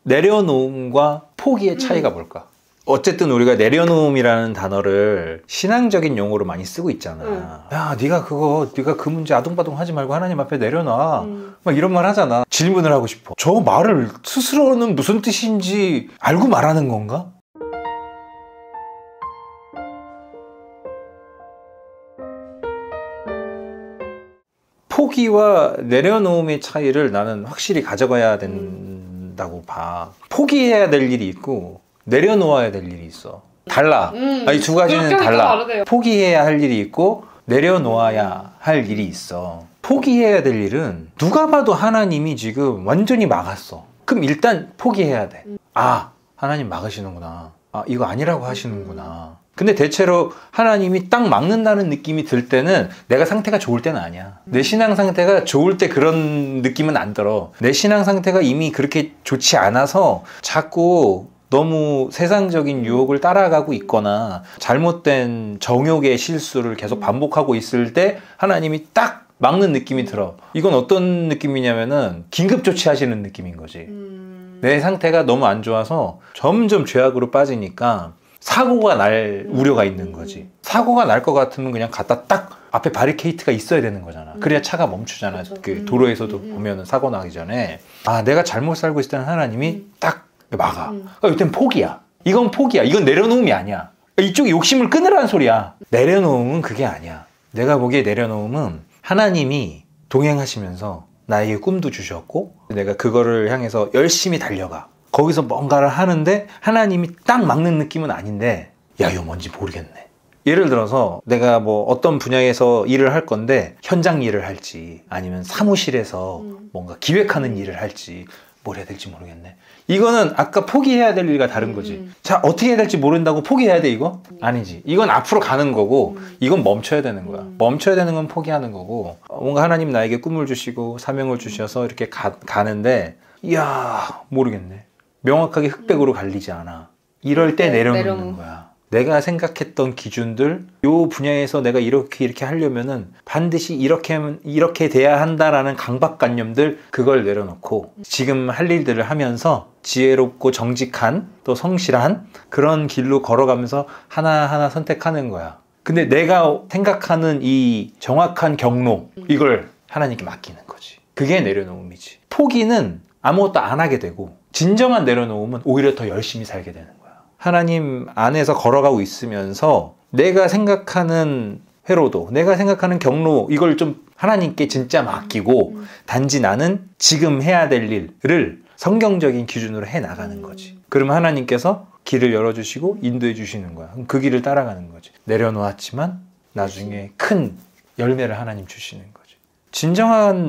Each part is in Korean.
내려놓음과 포기의 차이가 뭘까? 어쨌든 우리가 내려놓음이라는 단어를 신앙적인 용어로 많이 쓰고 있잖아. 야, 네가 그 문제 아둥바둥 하지 말고 하나님 앞에 내려놔. 막 이런 말 하잖아. 질문을 하고 싶어. 저 말을 스스로는 무슨 뜻인지 알고 말하는 건가? 포기와 내려놓음의 차이를 나는 확실히 가져가야 된다고 봐. 포기해야 될 일이 있고 내려놓아야 될 일이 있어. 달라. 이 두 가지는 달라. 포기해야 할 일이 있고 내려놓아야 할 일이 있어. 포기해야 될 일은 누가 봐도 하나님이 지금 완전히 막았어. 그럼 일단 포기해야 돼. 아, 하나님 막으시는구나. 아, 이거 아니라고 하시는구나. 근데 대체로 하나님이 딱 막는다는 느낌이 들 때는 내가 상태가 좋을 때는 아니야. 내 신앙 상태가 좋을 때 그런 느낌은 안 들어. 내 신앙 상태가 이미 그렇게 좋지 않아서 자꾸 너무 세상적인 유혹을 따라가고 있거나 잘못된 정욕의 실수를 계속 반복하고 있을 때 하나님이 딱 막는 느낌이 들어. 이건 어떤 느낌이냐면은 긴급 조치하시는 느낌인 거지. 내 상태가 너무 안 좋아서 점점 죄악으로 빠지니까 사고가 날 우려가 있는 거지. 사고가 날 것 같으면 그냥 갖다 딱 앞에 바리케이트가 있어야 되는 거잖아. 그래야 차가 멈추잖아. 그 도로에서도 보면은 사고 나기 전에 아, 내가 잘못 살고 있을 때는 하나님이 딱 막아. 이땐 포기야. 이건 포기야. 이건 내려놓음이 아니야. 이쪽에 욕심을 끊으라는 소리야. 내려놓음은 그게 아니야. 내가 보기에 내려놓음은 하나님이 동행하시면서 나에게 꿈도 주셨고 내가 그거를 향해서 열심히 달려가. 거기서 뭔가를 하는데 하나님이 딱 막는 느낌은 아닌데 야, 이거 뭔지 모르겠네. 예를 들어서 내가 뭐 어떤 분야에서 일을 할 건데 현장 일을 할지 아니면 사무실에서 뭔가 기획하는 일을 할지 뭘 해야 될지 모르겠네. 이거는 아까 포기해야 될 일과 다른 거지. 자, 어떻게 해야 될지 모른다고 포기해야 돼 이거? 아니지. 이건 앞으로 가는 거고 이건 멈춰야 되는 거야. 멈춰야 되는 건 포기하는 거고 뭔가 하나님 나에게 꿈을 주시고 사명을 주셔서 이렇게 가는데 이야, 모르겠네. 명확하게 흑백으로 갈리지 않아. 이럴 때 내려놓는 거야. 내가 생각했던 기준들, 요 분야에서 내가 이렇게 하려면은 반드시 이렇게 돼야 한다라는 강박관념들, 그걸 내려놓고 지금 할 일들을 하면서 지혜롭고 정직한 또 성실한 그런 길로 걸어가면서 하나하나 선택하는 거야. 근데 내가 생각하는 이 정확한 경로, 이걸 하나님께 맡기는 거지. 그게 내려놓음이지. 포기는 아무것도 안 하게 되고 진정한 내려놓음은 오히려 더 열심히 살게 되는 거야. 하나님 안에서 걸어가고 있으면서 내가 생각하는 회로도, 내가 생각하는 경로, 이걸 좀 하나님께 진짜 맡기고 단지 나는 지금 해야 될 일을 성경적인 기준으로 해나가는 거지. 그러면 하나님께서 길을 열어주시고 인도해 주시는 거야. 그럼 그 길을 따라가는 거지. 내려놓았지만 나중에 큰 열매를 하나님 주시는 거지. 진정한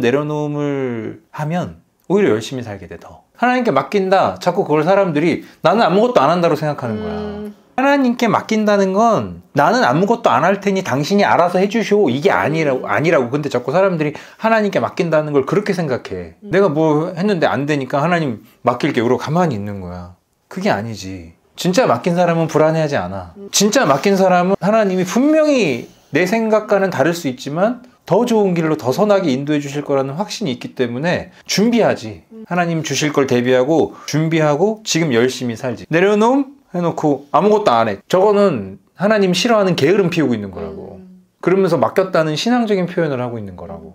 내려놓음을 하면 오히려 열심히 살게 돼. 더 하나님께 맡긴다, 자꾸 그걸 사람들이 나는 아무것도 안 한다고 생각하는 거야. 하나님께 맡긴다는 건 나는 아무것도 안 할 테니 당신이 알아서 해주시오, 이게 아니라고. 근데 자꾸 사람들이 하나님께 맡긴다는 걸 그렇게 생각해. 내가 뭐 했는데 안 되니까 하나님 맡길게 그러고 가만히 있는 거야. 그게 아니지. 진짜 맡긴 사람은 불안해하지 않아. 진짜 맡긴 사람은 하나님이 분명히 내 생각과는 다를 수 있지만 더 좋은 길로 더 선하게 인도해 주실 거라는 확신이 있기 때문에 준비하지. 하나님 주실 걸 대비하고 준비하고 지금 열심히 살지. 내려놓음 해놓고 아무것도 안 해. 저거는 하나님 싫어하는 게으름 피우고 있는 거라고. 그러면서 맡겼다는 신앙적인 표현을 하고 있는 거라고.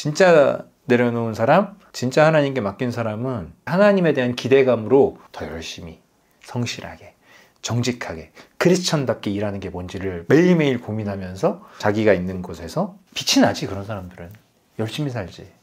진짜 내려놓은 사람, 진짜 하나님께 맡긴 사람은 하나님에 대한 기대감으로 더 열심히, 성실하게, 정직하게, 크리스천답게 일하는 게 뭔지를 매일매일 고민하면서 자기가 있는 곳에서 빛이 나지. 그런 사람들은 열심히 살지.